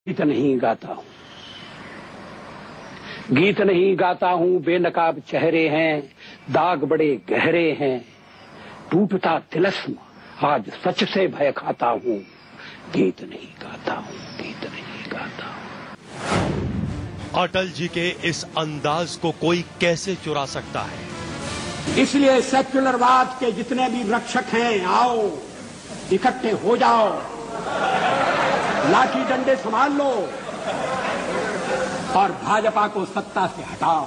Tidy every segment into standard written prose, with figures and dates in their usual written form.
गीत नहीं गाता हूँ, गीत नहीं गाता हूँ, बेनकाब चेहरे हैं, दाग बड़े गहरे हैं, टूटता तिलस्म आज सच से भय खाता हूँ। गीत नहीं गाता हूँ, गीत नहीं गाता हूँ। अटल जी के इस अंदाज को कोई कैसे चुरा सकता है? इसलिए सेक्युलरवाद के जितने भी रक्षक हैं, आओ इकट्ठे हो जाओ, लाठी डंडे संभाल लो और भाजपा को सत्ता से हटाओ।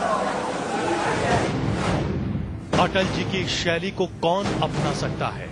अटल जी की शैली को कौन अपना सकता है?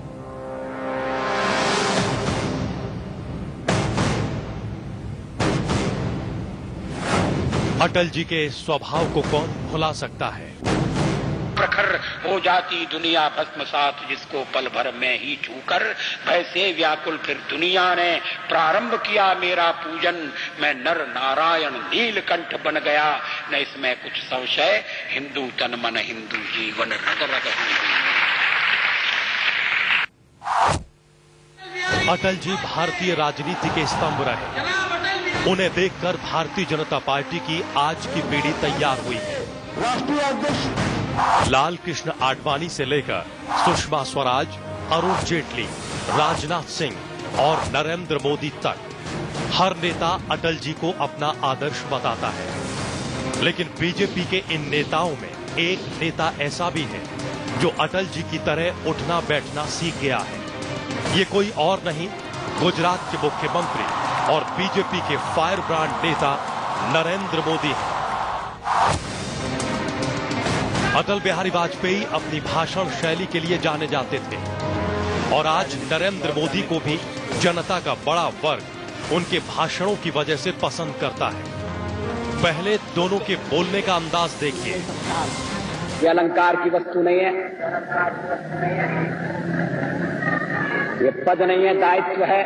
अटल जी के स्वभाव को कौन भुला सकता है? प्रखर हो जाती दुनिया भस्मसात जिसको पल भर में ही छूकर, वैसे व्याकुल फिर दुनिया ने प्रारंभ किया मेरा पूजन। मैं नर नारायण नीलकंठ बन गया, न इसमें कुछ संशय, हिंदू तन मन हिंदू जीवन रग रग। अटल जी भारतीय राजनीति के स्तंभ रहे। उन्हें देखकर भारतीय जनता पार्टी की आज की पीढ़ी तैयार हुई है। राष्ट्रीय अध्यक्ष लाल कृष्ण आडवाणी से लेकर सुषमा स्वराज, अरुण जेटली, राजनाथ सिंह और नरेंद्र मोदी तक हर नेता अटल जी को अपना आदर्श बताता है। लेकिन बीजेपी के इन नेताओं में एक नेता ऐसा भी है जो अटल जी की तरह उठना बैठना सीख गया है। ये कोई और नहीं, गुजरात के मुख्यमंत्री और बीजेपी के फायर ब्रांड नेता नरेंद्र मोदी हैं। अटल बिहारी वाजपेयी अपनी भाषण शैली के लिए जाने जाते थे और आज नरेंद्र मोदी को भी जनता का बड़ा वर्ग उनके भाषणों की वजह से पसंद करता है। पहले दोनों के बोलने का अंदाज देखिए। ये अलंकार की वस्तु नहीं है, ये पद नहीं है, दायित्व है।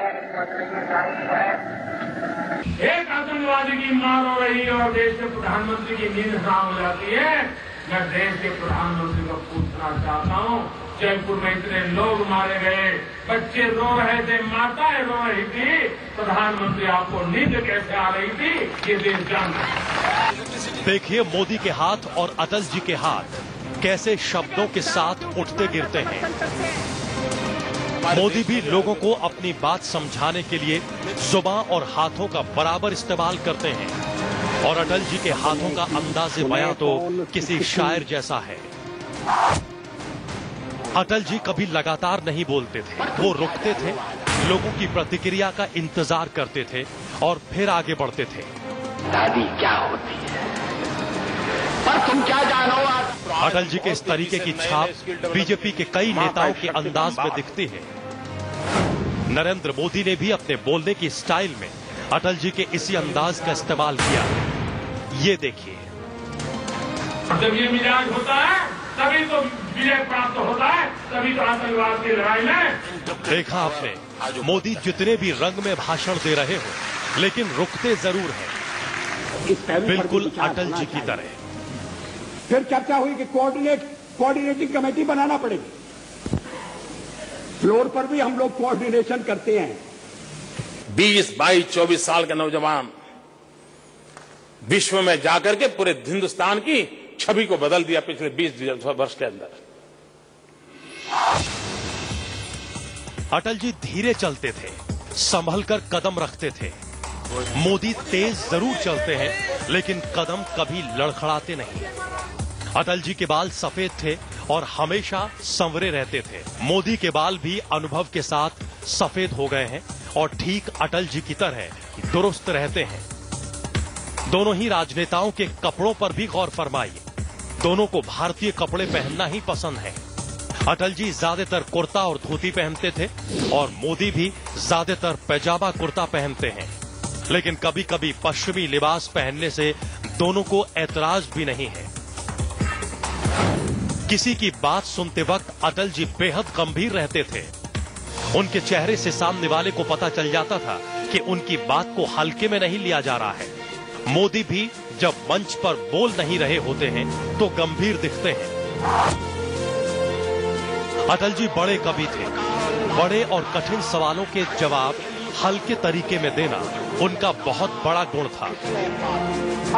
एक आतंकवादी की मार हो रही है और देश के प्रधानमंत्री की नींद हराम हो जाती है। मैं देश के प्रधानमंत्री को पूछना चाहता हूं, जयपुर में इतने लोग मारे गए, बच्चे रो रहे थे, माताएं रो रही थी, प्रधानमंत्री आपको नींद कैसे आ रही थी, ये देश जानता है। देखिए मोदी के हाथ और अटल जी के हाथ कैसे शब्दों के साथ उठते गिरते हैं। मोदी भी लोगों को अपनी बात समझाने के लिए जुबान और हाथों का बराबर इस्तेमाल करते हैं और अटल जी के हाथों का अंदाज़े बयां तो किसी शायर जैसा है। अटल जी कभी लगातार नहीं बोलते थे, वो रुकते थे, लोगों की प्रतिक्रिया का इंतजार करते थे और फिर आगे बढ़ते थे। दादी क्या होती है पर तुम क्या जानो। अटल जी के इस तरीके की छाप बीजेपी के कई नेताओं के अंदाज में दिखती है। नरेंद्र मोदी ने भी अपने बोलने की स्टाइल में अटल जी के इसी अंदाज का इस्तेमाल किया। ये देखिए। जब ये मिजाज होता है तभी तो विजय प्राप्त होता है, तभी तो आतंकवाद की लड़ाई में। देखा आपने, मोदी जितने भी रंग में भाषण दे रहे हो लेकिन रुकते जरूर हैं, बिल्कुल अटल जी की तरह। फिर चर्चा हुई कि कोऑर्डिनेटिंग कमेटी बनाना पड़ेगी। फ्लोर पर भी हम लोग कोऑर्डिनेशन करते हैं। 20, 22, 24 साल के नौजवान विश्व में जाकर के पूरे हिंदुस्तान की छवि को बदल दिया पिछले 20 वर्ष के अंदर। अटल जी धीरे चलते थे, संभल कर कदम रखते थे। मोदी तेज जरूर चलते हैं लेकिन कदम कभी लड़खड़ाते नहीं। अटल जी के बाल सफेद थे और हमेशा संवरे रहते थे। मोदी के बाल भी अनुभव के साथ सफेद हो गए हैं और ठीक अटल जी की तरह दुरुस्त रहते हैं। दोनों ही राजनेताओं के कपड़ों पर भी गौर फरमाइए। दोनों को भारतीय कपड़े पहनना ही पसंद है। अटल जी ज्यादातर कुर्ता और धोती पहनते थे और मोदी भी ज्यादातर पैजामा कुर्ता पहनते हैं। लेकिन कभी कभी पश्चिमी लिबास पहनने से दोनों को ऐतराज भी नहीं है। किसी की बात सुनते वक्त अटल जी बेहद गंभीर रहते थे। उनके चेहरे से सामने वाले को पता चल जाता था कि उनकी बात को हल्के में नहीं लिया जा रहा है। मोदी भी जब मंच पर बोल नहीं रहे होते हैं तो गंभीर दिखते हैं। अटल जी बड़े कवि थे। बड़े और कठिन सवालों के जवाब हल्के तरीके में देना उनका बहुत बड़ा गुण था।